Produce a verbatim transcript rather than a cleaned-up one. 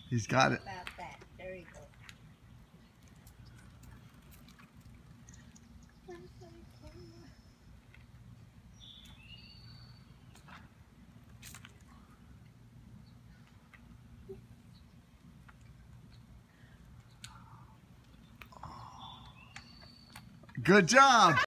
He's got it. About that. There you go. Good job.